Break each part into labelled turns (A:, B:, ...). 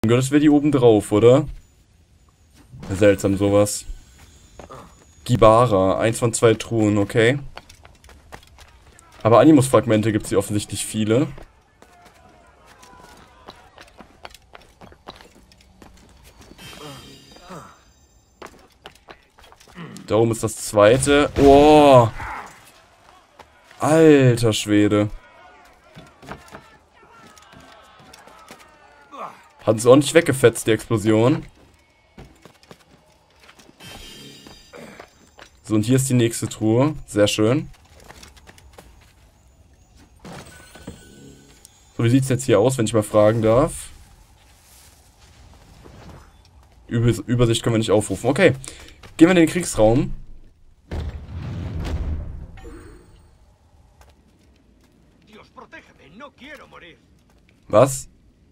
A: Gott, das wäre die oben drauf, oder? Seltsam sowas. Gibara, 1 von 2 Truhen, okay. Aber Animus-Fragmente gibt es hier offensichtlich viele. Da oben ist das zweite. Oh! Alter Schwede. Hat es ordentlich weggefetzt, die Explosion. So, und hier ist die nächste Truhe. Sehr schön. So, wie sieht es jetzt hier aus, wenn ich mal fragen darf? Übersicht können wir nicht aufrufen. Okay. Gehen wir in den Kriegsraum. Was?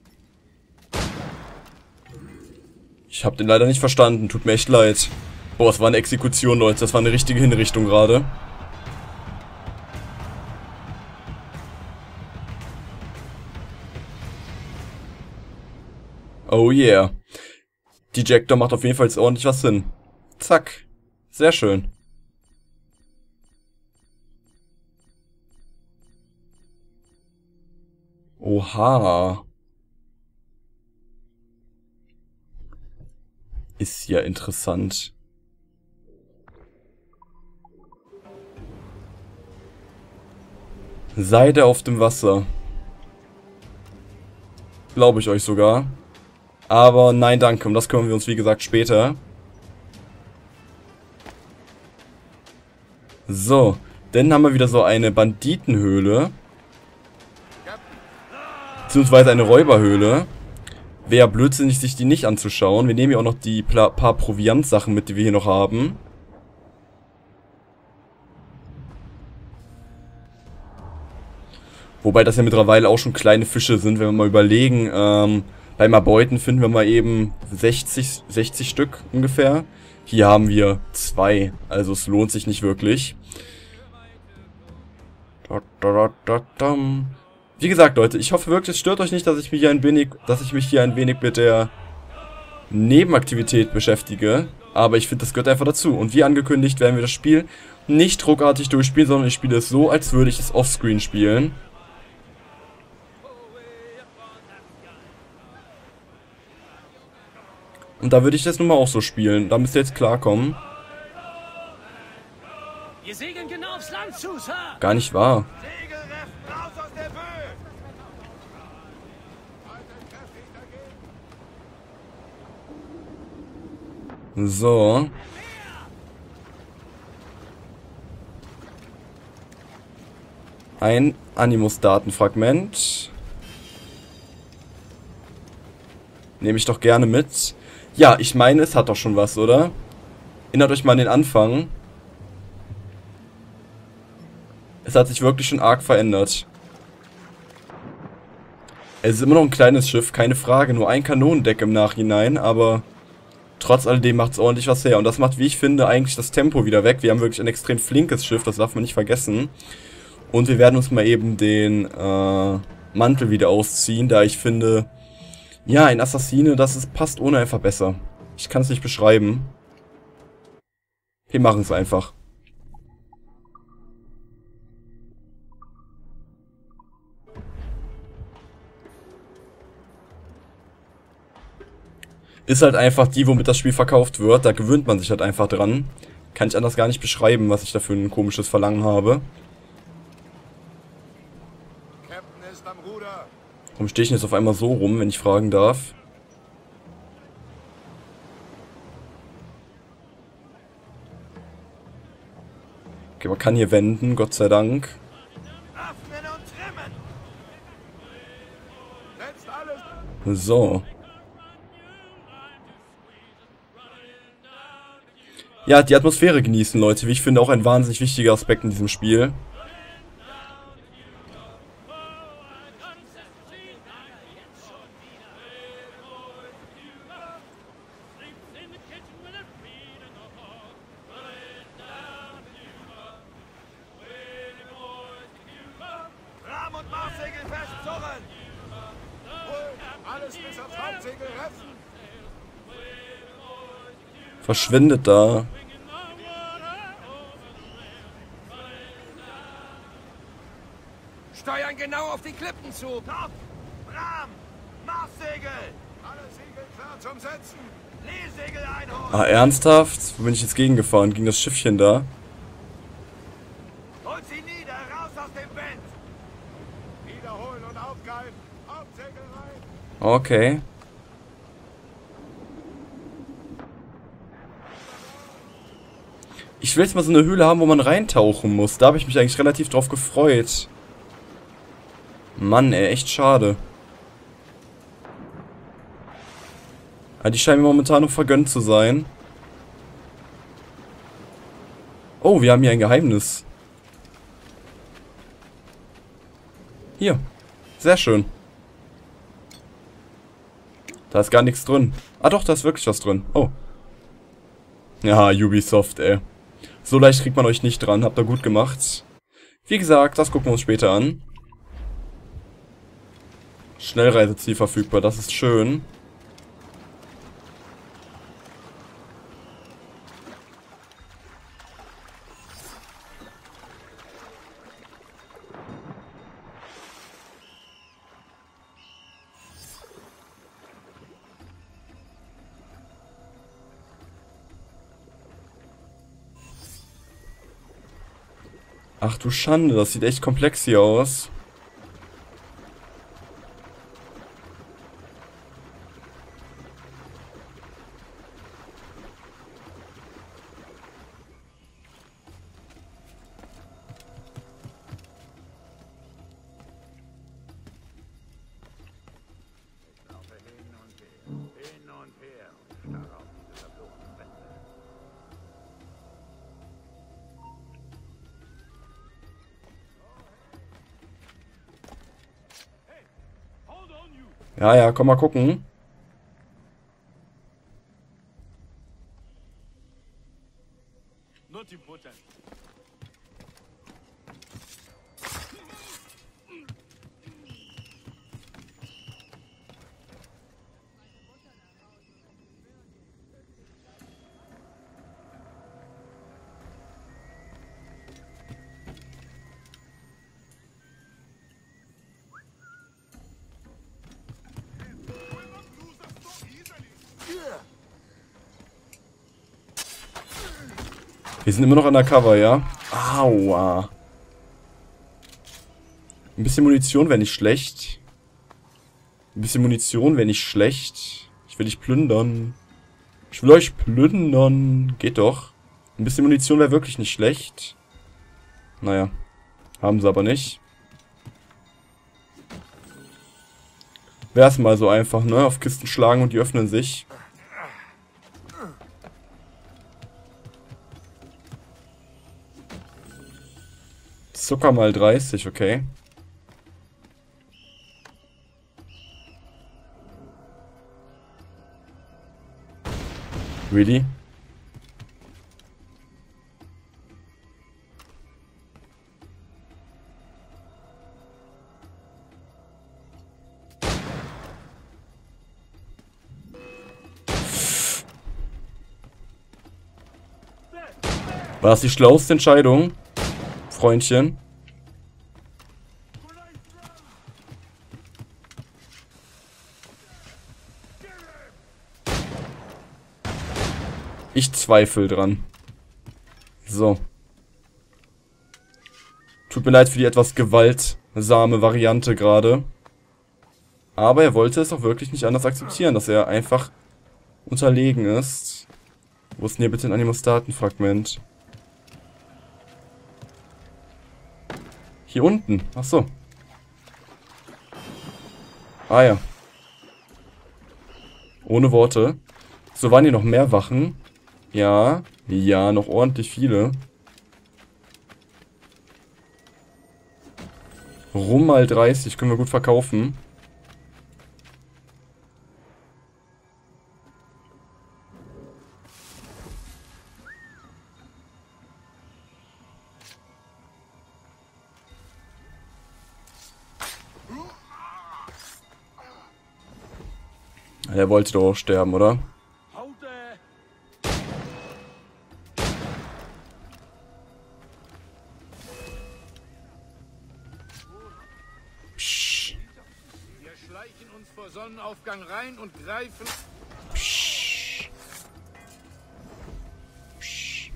A: Ich hab den leider nicht verstanden. Tut mir echt leid. Boah, es war eine Exekution, Leute. Das war eine richtige Hinrichtung gerade. Oh yeah. Die Ejector macht auf jeden Fall jetzt ordentlich was Sinn. Zack. Sehr schön. Oha. Ist ja interessant. Seide auf dem Wasser. Glaube ich euch sogar. Aber nein, danke. Um das kümmern wir uns, wie gesagt, später. So. Dann haben wir wieder so eine Banditenhöhle. Beziehungsweise eine Räuberhöhle. Wäre blödsinnig, sich die nicht anzuschauen. Wir nehmen ja auch noch die paar Proviantsachen mit, die wir hier noch haben. Wobei das ja mittlerweile auch schon kleine Fische sind, wenn wir mal überlegen. Beim Erbeuten finden wir mal eben 60 Stück ungefähr. Hier haben wir 2. Also es lohnt sich nicht wirklich. Wie gesagt, Leute, ich hoffe wirklich, es stört euch nicht, dass ich mich hier ein wenig mit der Nebenaktivität beschäftige. Aber ich finde, das gehört einfach dazu. Und wie angekündigt, werden wir das Spiel nicht ruckartig durchspielen, sondern ich spiele es so, als würde ich es offscreen spielen. Und da würde ich das nun mal auch so spielen. Da müsst ihr jetzt klarkommen.
B: Wir segeln genau aufs Land zu, Sir.
A: Gar nicht wahr. So. Ein Animus-Datenfragment. Nehme ich doch gerne mit. Ja, ich meine, es hat doch schon was, oder? Erinnert euch mal an den Anfang. Es hat sich wirklich schon arg verändert. Es ist immer noch ein kleines Schiff, keine Frage. Nur ein Kanonendeck im Nachhinein, aber trotz alledem macht es ordentlich was her. Und das macht, wie ich finde, eigentlich das Tempo wieder weg. Wir haben wirklich ein extrem flinkes Schiff, das darf man nicht vergessen. Und wir werden uns mal eben den Mantel wieder ausziehen, da ich finde, ja, ein Assassine, passt ohne einfach besser. Ich kann es nicht beschreiben. Wir machen es einfach. Ist halt einfach die, womit das Spiel verkauft wird. Da gewöhnt man sich halt einfach dran. Kann ich anders gar nicht beschreiben, was ich da für ein komisches Verlangen habe. Warum stehe ich denn jetzt auf einmal so rum, wenn ich fragen darf? Okay, man kann hier wenden, Gott sei Dank. So. Ja, die Atmosphäre genießen, Leute. Wie ich finde, auch ein wahnsinnig wichtiger Aspekt in diesem Spiel.
C: Alles bis aufs Hauptsegel
A: Verschwindet da.
B: Steuern genau auf die Klippen zu. Kopf, Rahmen, Marssegel. Alle Segel klar zum Setzen. Leesegel einholen.
A: Ah, ernsthaft? Wo bin ich jetzt gegengefahren? Gegen das Schiffchen da?
B: Holt sie nieder, raus aus dem Wind. Wiederholen und aufgreifen. Hauptsegel rein.
A: Okay. Ich will jetzt mal so eine Höhle haben, wo man reintauchen muss. Da habe ich mich eigentlich relativ drauf gefreut. Mann, ey, echt schade. Aber die scheinen mir momentan noch vergönnt zu sein. Oh, wir haben hier ein Geheimnis. Hier. Sehr schön. Da ist gar nichts drin. Ah doch, da ist wirklich was drin. Oh. Ja, Ubisoft, ey. So leicht kriegt man euch nicht dran. Habt ihr gut gemacht. Wie gesagt, das gucken wir uns später an. Schnellreiseziel verfügbar, das ist schön. Ach du Schande, das sieht echt komplex hier aus.
B: Hin und her und starr auf diese verfluchten Wände.
A: Ja, ja, komm mal gucken.
B: Not important.
A: Wir sind immer noch undercover, ja? Aua. Ein bisschen Munition wäre nicht schlecht. Ein bisschen Munition wäre nicht schlecht. Ich will dich plündern. Ich will euch plündern. Geht doch. Ein bisschen Munition wäre wirklich nicht schlecht. Naja. Haben sie aber nicht. Wär's mal so einfach, ne? Auf Kisten schlagen und die öffnen sich. Zucker mal 30, okay. Really? War das die schlauste Entscheidung, Freundchen? Ich zweifle dran. So. Tut mir leid für die etwas gewaltsame Variante gerade. Aber er wollte es auch wirklich nicht anders akzeptieren, dass er einfach unterlegen ist. Wo ist denn hier bitte ein Animus-Datenfragment? Hier unten. Ach so. Ah ja. Ohne Worte. So, waren hier noch mehr Wachen? Ja. Ja, noch ordentlich viele. Rum mal 30 können wir gut verkaufen. Der wollte doch auch sterben, oder? Psch.
B: Wir schleichen uns vor Sonnenaufgang rein und greifen...
A: Psch. Psch.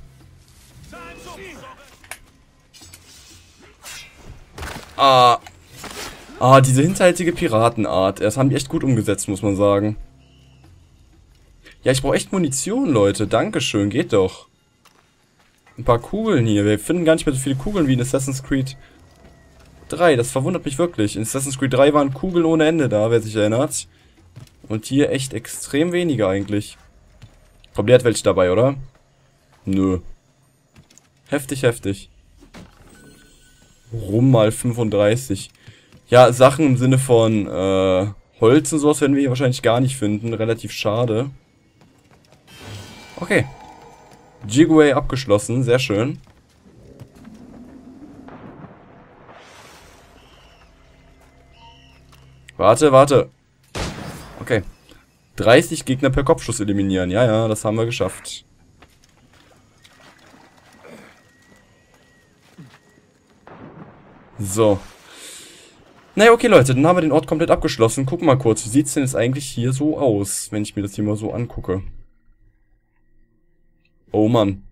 A: Diese hinterhältige Piratenart. Das haben die echt gut umgesetzt, muss man sagen. Ja, ich brauche echt Munition, Leute. Dankeschön, geht doch. Ein paar Kugeln hier. Wir finden gar nicht mehr so viele Kugeln wie in Assassin's Creed 3. Das verwundert mich wirklich. In Assassin's Creed 3 waren Kugeln ohne Ende da, wer sich erinnert. Und hier echt extrem wenige eigentlich. Komm, der hat welche dabei, oder? Nö. Heftig, heftig. Rum mal 35. Ja, Sachen im Sinne von Holz und sowas werden wir hier wahrscheinlich gar nicht finden. Relativ schade. Okay. Jigway abgeschlossen. Sehr schön. Warte, warte. Okay. 30 Gegner per Kopfschuss eliminieren. Ja, ja, das haben wir geschafft. So. Naja, okay, Leute, dann haben wir den Ort komplett abgeschlossen. Gucken mal kurz, wie sieht es denn jetzt eigentlich hier so aus, wenn ich mir das hier mal so angucke. Oh Mann.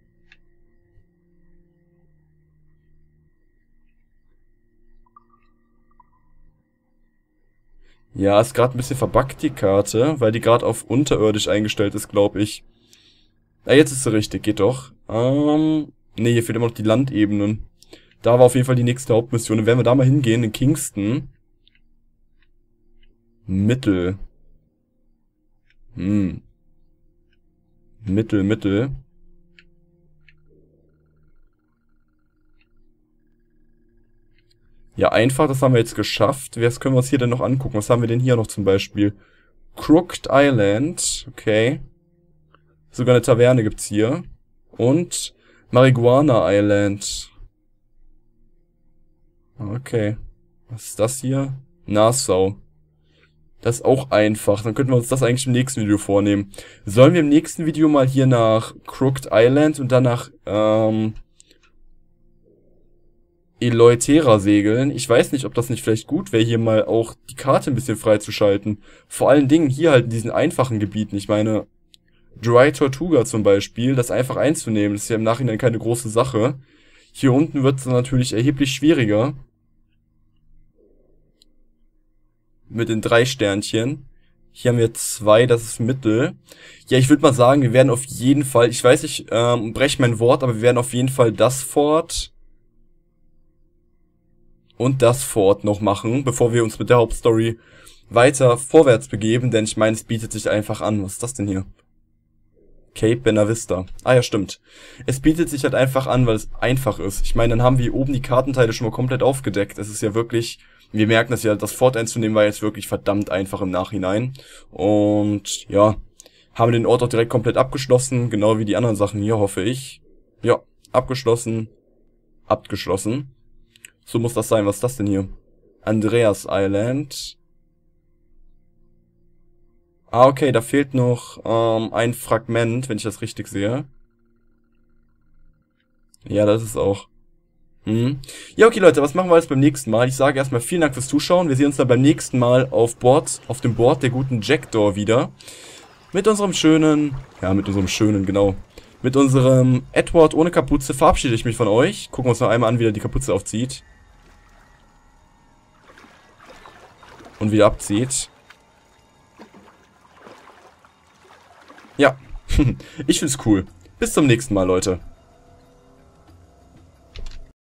A: Ja, ist gerade ein bisschen verbuggt, die Karte, weil die gerade auf unterirdisch eingestellt ist, glaube ich. Ja, jetzt ist sie richtig, geht doch. Ne, hier fehlt immer noch die Landebenen. Da war auf jeden Fall die nächste Hauptmission. Dann werden wir da mal hingehen, in Kingston. Mittel. Mittel. Ja, einfach, das haben wir jetzt geschafft. Was können wir uns hier denn noch angucken? Was haben wir denn hier noch zum Beispiel? Crooked Island. Okay. Sogar eine Taverne gibt's hier. Und Marihuana Island. Okay. Was ist das hier? Nassau. Das ist auch einfach. Dann könnten wir uns das eigentlich im nächsten Video vornehmen. Sollen wir im nächsten Video mal hier nach Crooked Island und dann nach Eleutera segeln? Ich weiß nicht, ob das nicht vielleicht gut wäre, hier mal auch die Karte ein bisschen freizuschalten. Vor allen Dingen hier halt in diesen einfachen Gebieten. Ich meine, Dry Tortuga zum Beispiel, das einfach einzunehmen, das ist ja im Nachhinein keine große Sache. Hier unten wird es natürlich erheblich schwieriger. Mit den 3 Sternchen. Hier haben wir 2, das ist Mittel. Ja, ich würde mal sagen, wir werden auf jeden Fall, ich weiß, ich breche mein Wort, aber wir werden auf jeden Fall das Fort und das Fort noch machen, bevor wir uns mit der Hauptstory weiter vorwärts begeben, denn ich meine, es bietet sich einfach an. Was ist das denn hier? Cape Benavista. Ah ja, stimmt. Es bietet sich halt einfach an, weil es einfach ist. Ich meine, dann haben wir hier oben die Kartenteile schon mal komplett aufgedeckt. Es ist ja wirklich, wir merken, dass ja das Fort einzunehmen war jetzt wirklich verdammt einfach im Nachhinein. Und ja, haben den Ort auch direkt komplett abgeschlossen, genau wie die anderen Sachen hier, hoffe ich. Ja, abgeschlossen. So muss das sein. Was ist das denn hier? Andreas Island. Ah, okay, da fehlt noch ein Fragment, wenn ich das richtig sehe. Ja, das ist auch. Ja, okay, Leute, was machen wir jetzt beim nächsten Mal? Ich sage erstmal vielen Dank fürs Zuschauen. Wir sehen uns dann beim nächsten Mal auf dem Board der guten Jackdaw wieder. Mit unserem schönen, genau. Mit unserem Edward ohne Kapuze verabschiede ich mich von euch. Gucken wir uns noch einmal an, wie er die Kapuze aufzieht. Und wieder abzieht. Ja, ich find's cool. Bis zum nächsten Mal, Leute.